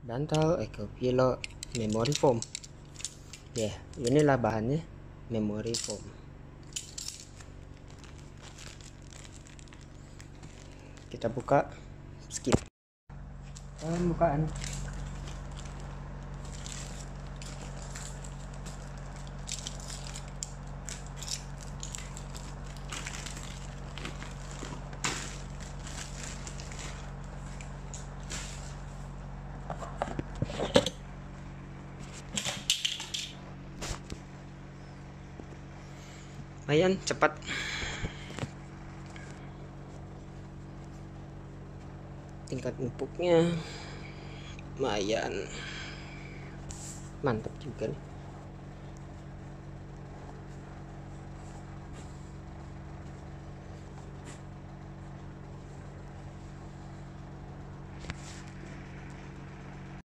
bantal, pilo, memory foam. Ya, inilah bahannya, memory foam. Kita buka, skip. Bukaan. Lumayan cepat. Tingkat empuknya lumayan mantap juga nih.